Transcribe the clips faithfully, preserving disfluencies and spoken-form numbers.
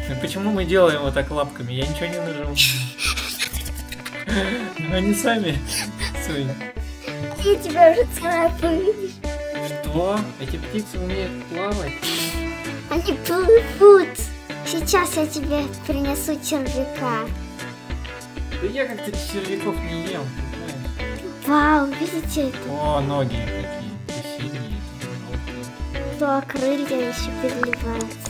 Ну почему мы делаем вот так лапками? Я ничего не нажал. Они сами. Я тебя уже царапаю, видишь? Что? Эти птицы умеют плавать? Они плывут. Сейчас я тебе принесу червяка. Да я как-то червяков не ем. Вау, видите это? О, ноги какие синие, желтые. То крылья еще переливаются.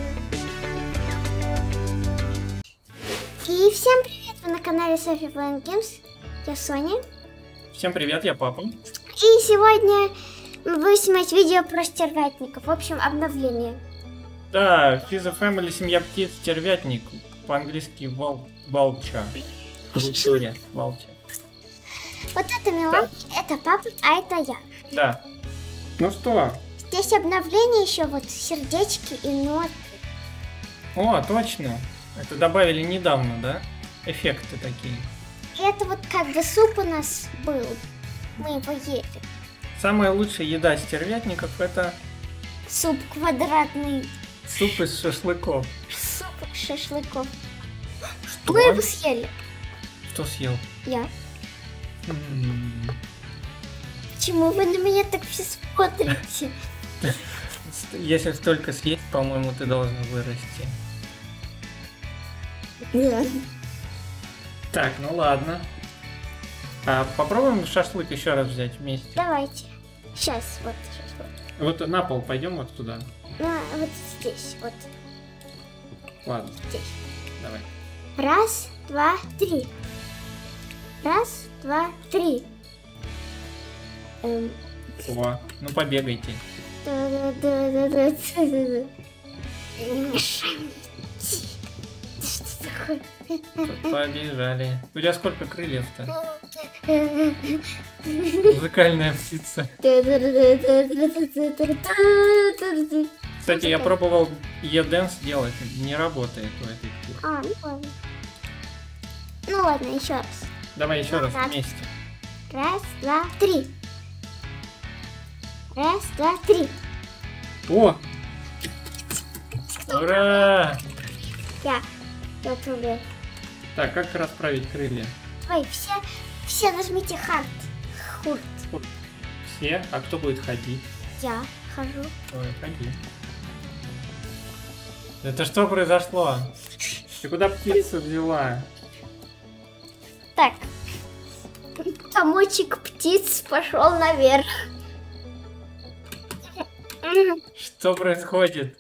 И всем привет! Вы на канале Софи Плэн Геймс. Я Соня. Всем привет, я папа. И сегодня мы будем снимать видео про стервятников. В общем, обновление. Да, Fiza Family, семья птиц, стервятник. По-английски вал... волча. Культуре волча. Вот это Милан, это папа, а это я. Да. Ну что? Здесь обновление еще, вот сердечки и ноты. О, точно. Это добавили недавно, да? Эффекты такие. И это вот как бы суп у нас был. Мы его ели. Самая лучшая еда стервятников — это Суп квадратный. суп из шашлыков. Суп из шашлыков. Что? Мы его съели. Кто съел? Я. М. Почему вы на меня так все смотрите? Если столько съесть, по-моему, ты должен вырасти. Да. Так, ну ладно. А попробуем шашлык еще раз взять вместе. Давайте. Сейчас, вот шашлык. Вот на пол пойдем вот туда. Ну, вот здесь, вот Ладно, здесь. давай. Раз, два, три. Раз, два, три. Эм. О, ну побегайте. Да-да-да-да-да-да-да. Не мешай мне идти. Что такое? Побежали. У тебя сколько крыльев-то? Музыкальная птица. Кстати, я пробовал E-Dance делать. Не работает у этой птицы. А, ну ладно. Ну ладно, еще раз. Давай еще раз Так. вместе. Раз, два, три. Раз, два, три. О! Ура! Я. Я управляю. Так, как расправить крылья? Ой, все, все нажмите хард. Хурт. Все? А кто будет ходить? Я хожу. Ой, ходи. Это что произошло? Ты куда птицу взяла? Так. Комочек птиц пошел наверх. Что происходит?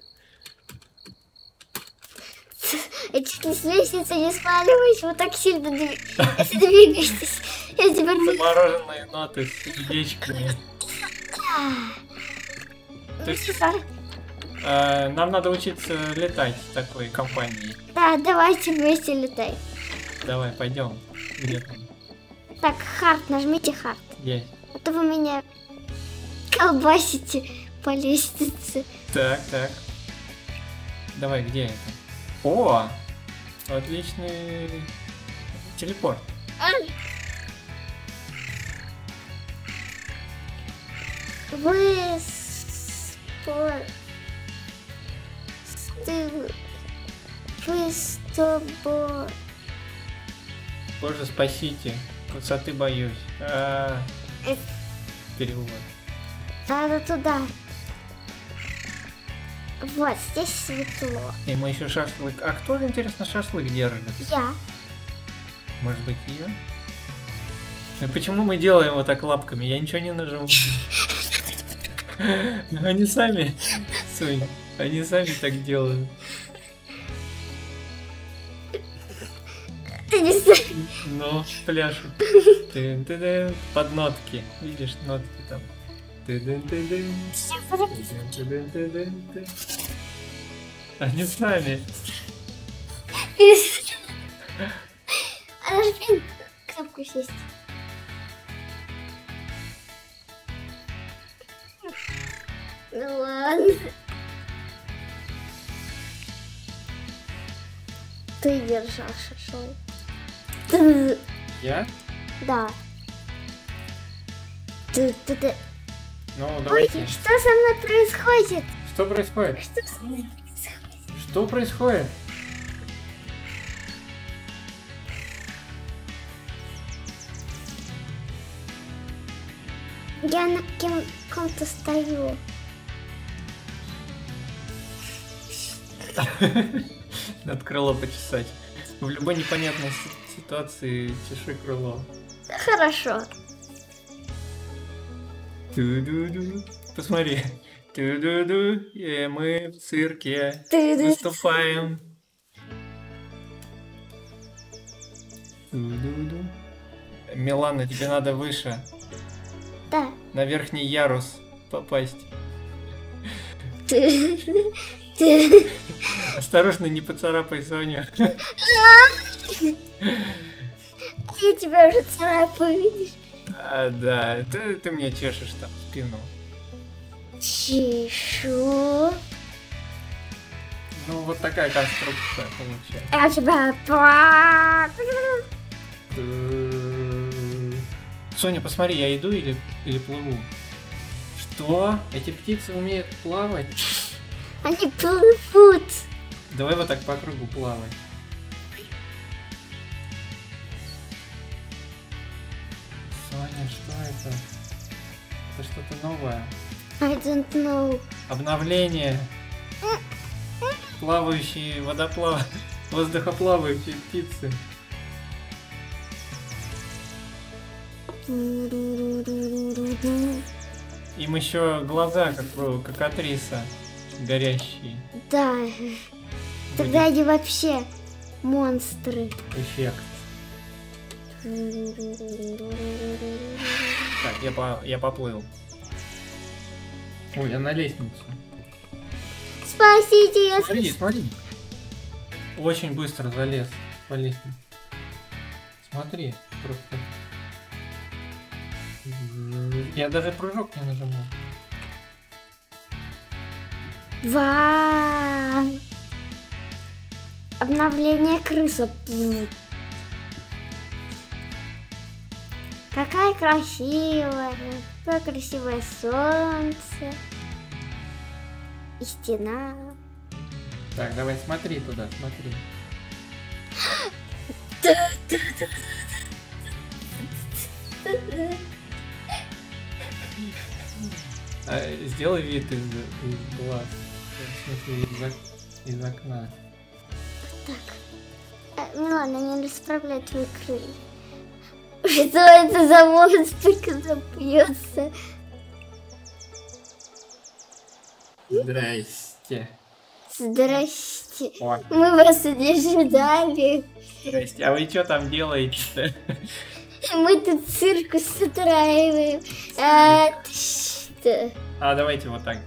Я чуть не с лестницы не сваливаюсь, вы так сильно дви- если двигаетесь. Я теперь... Замороженные ноты с сердечками. То есть, э, нам надо учиться летать в такой компании. Да, давайте вместе летай. Давай, пойдем. Где там? Так, хард, нажмите хард. Есть. А то вы меня колбасите по лестнице. Так, так. Давай, где это? О! Отличный телепорт. Вы спор... Стыл... Вы с тобой... Боже, спасите. Высоты боюсь. А, Э, перевод. Надо туда. Вот, здесь светло. И мы еще шашлык. А кто, интересно, шашлык держит? Я. Может быть, ее? Ну почему мы делаем вот так лапками? Я ничего не нажал. Они сами, Соня, они сами так делают. Ты не знаешь. Ну, пляшут. Тын-тын-тын. Под нотки. Видишь, нотки там. Тын-тын-тын-тын. Тын-тын-тын-тын. Они сами. А нажми кнопку сесть. Ну ладно. Ты держал шашлык. Ты- Я? Да. Ты, ты, ты. Ну, Ой, давайте. что со мной происходит? Что происходит? Что со мной происходит? Что происходит? Я на кем- ком-то стою. Надо крыло почесать. В любой непонятной си- ситуации чеши крыло. Хорошо. Ту-ду-ду. Посмотри. Ту-ду-ду. И мы в цирке Ты-ду. выступаем. Ту-ду-ду. Милана, тебе надо выше. Да. На верхний ярус попасть. Ты. Ты. Осторожно, не поцарапай Соню. Я тебя уже царапаю, видишь? А, да, ты, ты мне чешешь там спину. Чешу. Ну, вот такая конструкция получается. Я тебя... пла- Соня, посмотри, я иду или, или плыву? Что? Эти птицы умеют плавать? Они плывут. Давай вот так по кругу плавай. Соня, что это? Это что-то новое. I don't know. Обновление. Плавающие водоплав... воздухоплавающие птицы. Им еще глаза, как, у- как актриса, горящие. Да. Тогда они вообще монстры. Эффект. Так, я, по, я поплыл. Ой, я на лестницу. Спасите, я... Смотри, смотри. Очень быстро залез по лестнице. Смотри, просто. Я даже прыжок не нажимал. Вау! Обновление крыса. Какая красивая, какое красивое солнце. И стена. Так, давай смотри туда, смотри. А, сделай вид из, из глаз. В смысле, из, ок- из окна. Так. Милана, не расправляй твои крылья. Что это за монстр, когда бьется? Здрасте. Здрасте. О, Мы вас не ожидали. здрасте. А вы что там делаете-то? Мы тут цирк устраиваем. А ты что? А, давайте вот так.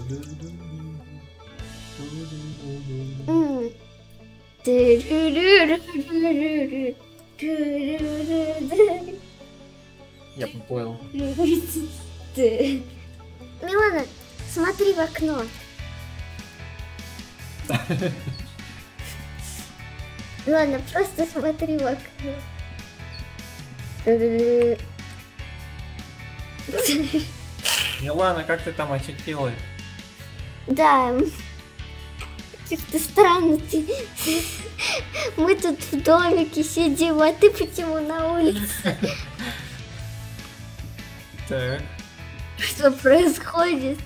М. Ту-ру-ру-ру-ру-ру. Ту-ру-ру-ру. Я поплыл. Ты. Милана, смотри в окно. Ладно, просто смотри в окно. Милана, как ты там очутилась? Да. Как-то странно ты. Мы тут в домике сидим, а ты почему на улице? Так. Что происходит?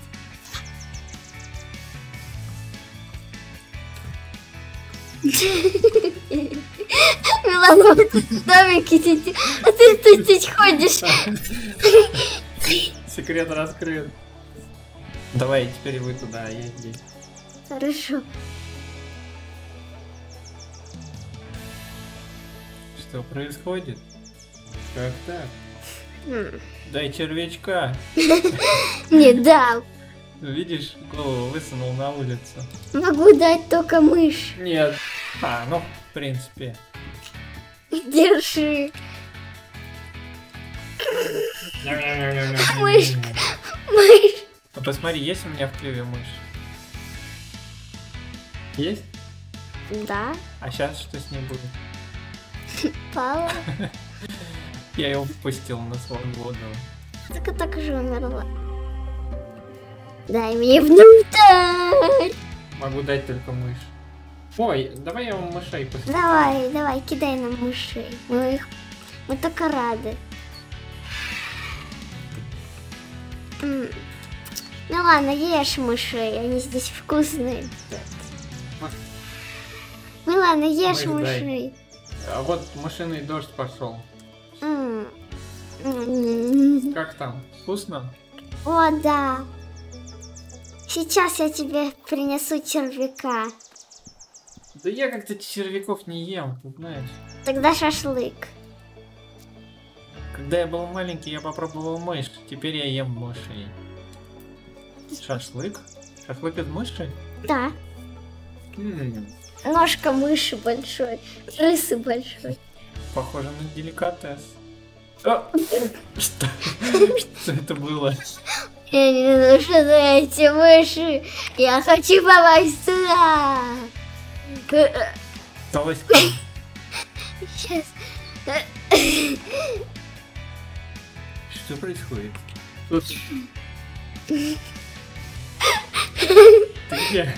Милана, мы тут в домике сидим, а ты тут здесь ходишь. Секрет раскрыт. Давай, теперь вы туда, а я здесь. Хорошо. Что происходит? Как так? М. Дай червячка. Не дал. Видишь, голову высунул на улицу. Могу дать только мышь. Нет. А, ну, в принципе. Держи. Мышь. Мышь. А посмотри, есть у меня в клюве мышь? Есть? Да, А сейчас что с ней будет? пала. Я ее выпустил на свободу. Так и так же умерла. Дай мне внутрь. Могу дать только мышь. Ой, давай я вам мышей посмотрю. Давай, давай, кидай нам мышей. Мы их... Мы только рады. М. Ну ладно, ешь мышей, они здесь вкусные. Ну ладно, ешь Мышь дай. мышей. А вот машинный дождь пошел. М. М. Как там? Вкусно? О, да. Сейчас я тебе принесу червяка. Да я как-то червяков не ем, ты знаешь. Тогда шашлык. Когда я был маленький, я попробовал мышь. Теперь я ем мышей. Шашлык? Шашлык из мыши? Да. М, Ножка мыши большой, крысы большой. Похоже на деликатес. А! Что? Что это было? Я не слышу эти мыши. Я хочу попасть туда. Толось. Сейчас. Что происходит? Тут... Ты где?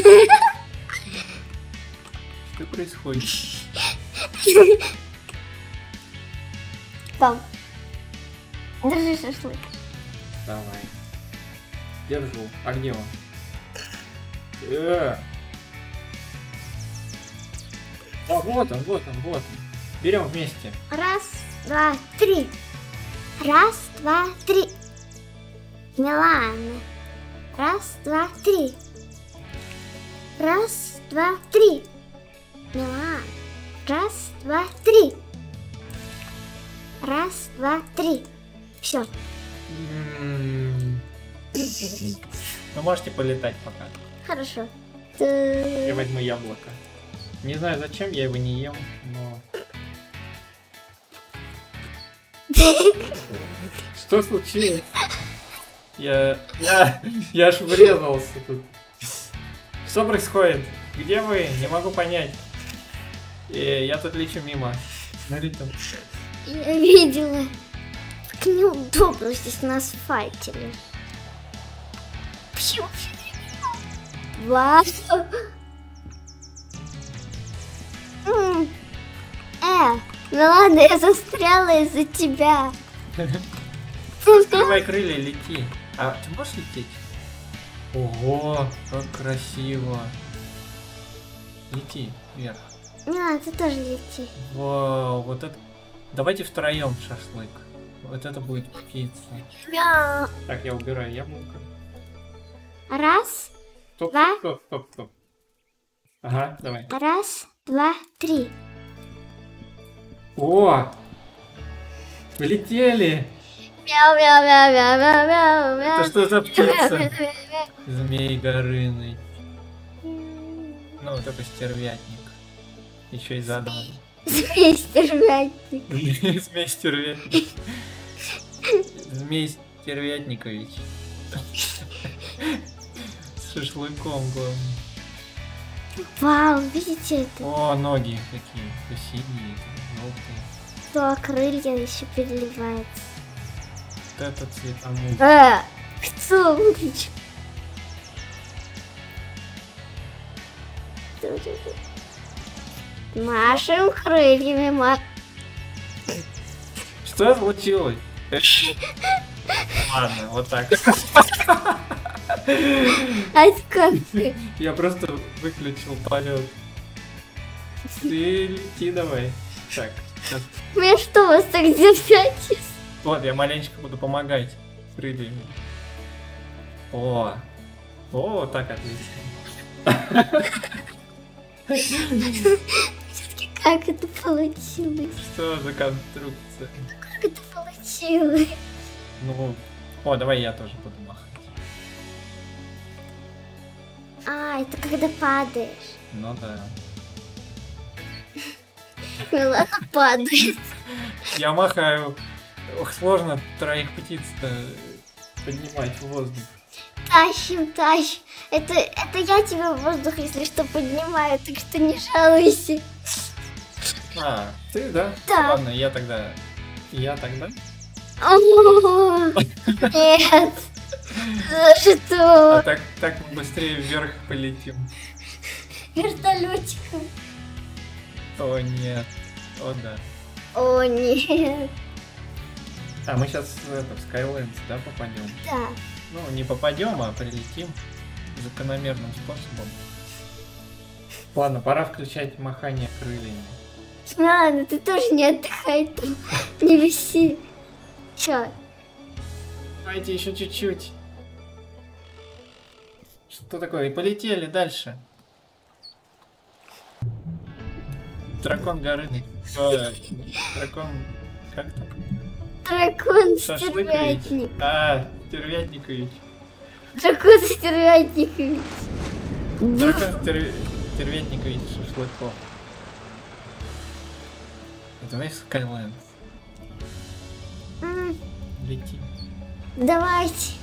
Что происходит? Пап, держи шашлык. Давай. Держу. А где он? Э. А вот он, вот он, вот он. Берем вместе. Раз, два, три. Раз, два, три. Милана. Раз, два, три. Раз, два, три. Милана. Раз, два, три. Раз, два, три. Все. М. Вы можете полетать пока. Хорошо. Я возьму яблоко. Не знаю зачем, я его не ем, но... Что случилось? Я... Я... Я аж врезался тут. Что происходит? Где вы? Не могу понять. Э, я тут лечу мимо. Смотри там. Я видела. Так неудобно здесь на асфальте. Почему? Вау. М. Э, ну ладно, я застряла из-за тебя. Открывай крылья, лети. А ты можешь лететь? Ого, как красиво. Лети вверх. Не, ты тоже лети. Вау, вот это... Давайте втроем шашлык. Вот это будет пицца. Мяу. Так, я убираю яблоко. Раз, Стоп, Два. стоп, стоп, стоп. Ага, давай. раз, два, три. О! Полетели! Мяу, мяу, мяу, мяу, мяу, мяу, мяу. Это что за птица? Мяу, мяу, мяу, мяу. Змей горыныч. Ну, только стервятник. Еще и задом. Змей стервятник. Змей стервятник. Змей стервятникович. С шашлыком, главное. Вау, видите это? О, ноги какие. То синие, желтые. То крылья еще переливаются. Вот это цветомух. А, кто выключил? Машем крыльями, ма... Что случилось? Ладно, вот так. А как ты? Я просто выключил полет. Ты лети давай. Так, сейчас. Мне что, вас так держать? Вот, я маленечко буду помогать крыльями. О, о, так отлично. Все-таки как это получилось? Что за конструкция? Как это получилось? Ну, о, давай я тоже буду махать. А, это когда падаешь. Ну да. Милана падает. Я махаю. Ох, сложно троих птиц-то поднимать в воздух. Тащим, тащим. Это, это я тебя в воздух, если что, поднимаю, так что не жалуйся. А, ты, да? Да. Ладно, я тогда... Я тогда? О, нет. За А что? так, так мы быстрее вверх полетим. Вертолетиком. О, нет. О, да. О, нет. А мы сейчас в, это, в Skylands, да, попадем? Да. Ну, не попадем, а прилетим закономерным способом. Ладно, пора включать махание крыльями. Ладно, ты тоже не отдыхай там. Не виси. Чё? Давайте еще чуть-чуть. Что такое? И полетели дальше. Дракон горы. Ой, дракон... Как там? Дракон Шашлыкович. стервятник. А, Стервятникович. Дракон стервятникович. Дракон стер... Стервятникович Шашлыков. Давай Skylands. М, Лети. Давайте.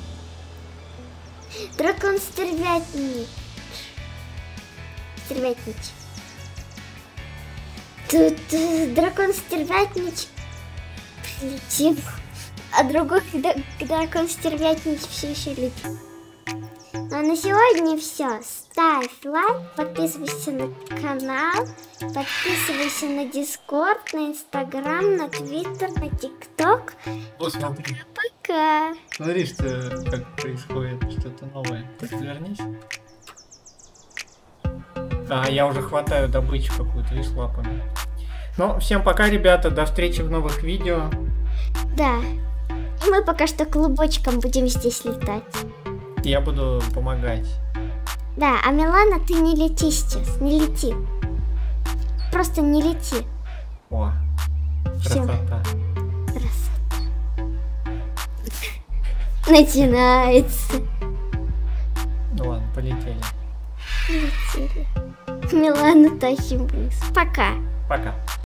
Дракон стервятник. Стервятнич. Тут э, дракон стервятнич прилетел, а другой д- дракон стервятнич все еще летит. А на сегодня все. Ставь лайк, подписывайся на канал, подписывайся на Дискорд, на Инстаграм, на Твиттер, на ТикТок. О, смотри. Пока. Смотри, что как происходит, что-то новое. Ты вернись. А, я уже хватаю добычу какую-то, видишь, лапами. Ну, всем пока, ребята, до встречи в новых видео. Да. И мы пока что клубочком будем здесь летать. Я буду помогать. Да, а Милана, ты не лети сейчас, не лети. Просто не лети. О, Всё. красота. Красота. Начинается. Ну ладно, полетели. Летели. Милану тащим вниз. Пока. Пока.